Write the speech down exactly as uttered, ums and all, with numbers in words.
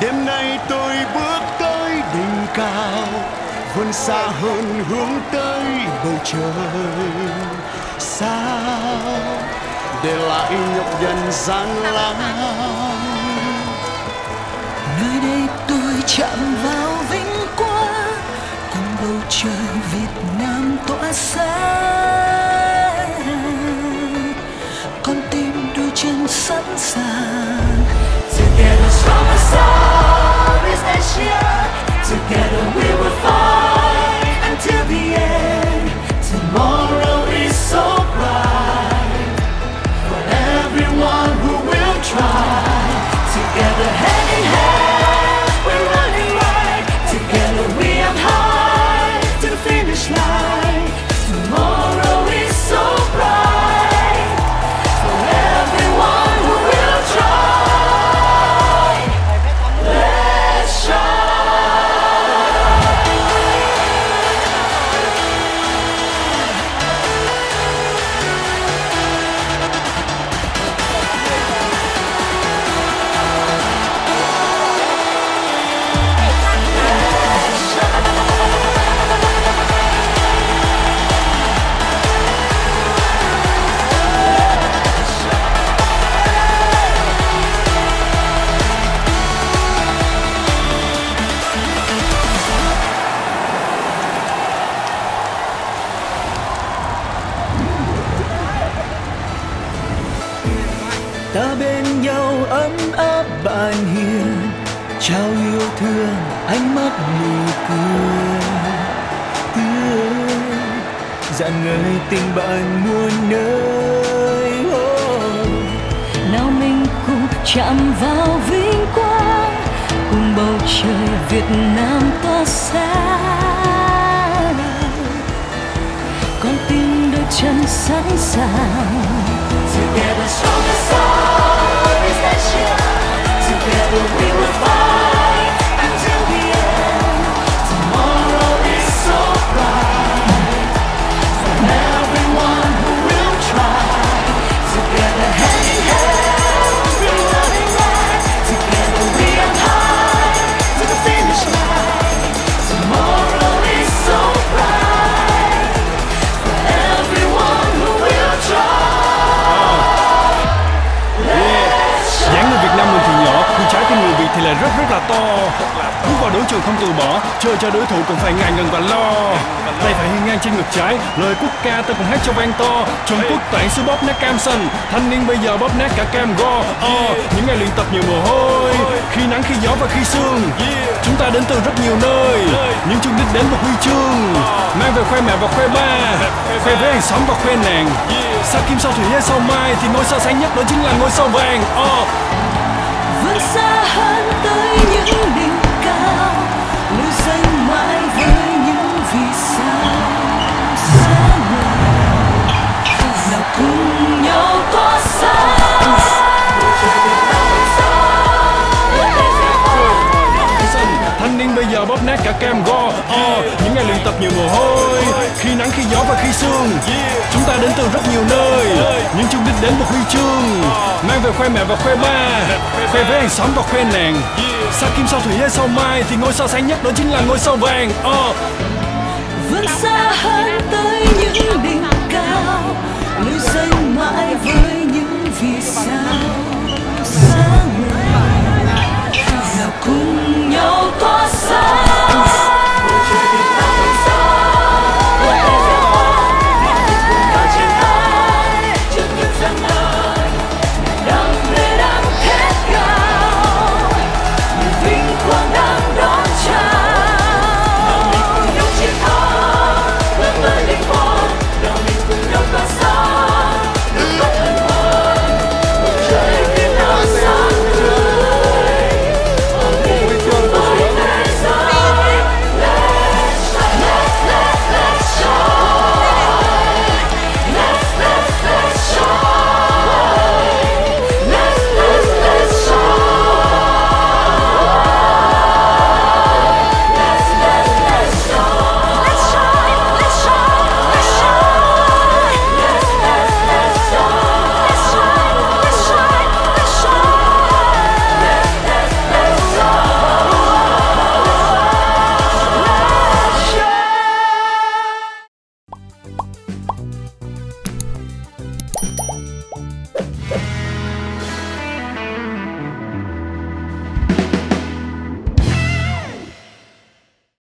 Đêm nay tôi bước tới đỉnh cao, vươn xa hơn hướng tới bầu trời sao, để lại nhọc nhằn gian lao. Nơi đây tôi chạm vào vinh quang, cùng bầu trời Việt Nam tỏa sáng. Con tim đôi chân sẵn sàng. Together strong as Southeast Asia. Together we will fight until the end. Tomorrow is so bright for everyone who will try. Together hand in hand, we're running right. Together we aim high to the finish line. Tomorrow is so bright for everyone who will try. Let's shine. Ta bên nhau ấm áp bạn hiền, trao yêu thương ánh mắt nụ cười tươi, rạng ngời tình bạn muôn nơi. Oh. Nào mình cùng chạm vào vinh quang, cùng bầu trời Việt Nam tỏa sáng. Con tim đôi chân sẵn sàng. Together strong as Southeast Asia. Together we will fight until the end. Tomorrow is so bright for everyone who will try. Together hand in hand, we're running right. Together we aim high to the finish line. Tomorrow is so bright for everyone who will try. Dáng người Việt Nam mình thì nhỏ, nhưng trái tim người Việt thì lại rất rất là to. Bước vào đấu trường không từ bỏ, chơi cho đối thủ cũng phải ngại ngần và lo. Tay phải hiên ngang trên ngực trái, lời quốc ca ta cùng hát cho vang to. Trung Quốc toản xứ bóp nát cam xanh, thanh niên bây giờ bóp nát cả cam go. Oh, những ngày luyện tập nhiều mồ hôi, khi nắng khi gió và khi sương. Chúng ta đến từ rất nhiều nơi, nhưng chung đích đến một huy chương. Mang về khoe mẹ và khoe ba, khoe với hàng xóm và khoe nàng. Sao kim sao thủy hay sao mai thì ngôi sao sáng nhất đó chính là ngôi sao vàng. Oh. Vươn xa hơn tới những đỉnh cao, lưu danh mãi với những vì sao sáng ngời. Nào cùng nhau tỏa sáng. Thanh niên bây giờ bóp nát cả cam go. Oh, những ngày luyện tập nhiều mồ hôi, khi nắng khi gió và khi sương. Chúng ta đến từ rất nhiều nơi, nhưng chung đích đến một huy chương. Mang về khoe mẹ và khoe ba, khoe với hàng xóm và khoe nàng. Sao kim sao thủy hay sao mai thì ngôi sao sáng nhất đó chính là ngôi sao vàng. Oh. Vươn xa hơn tới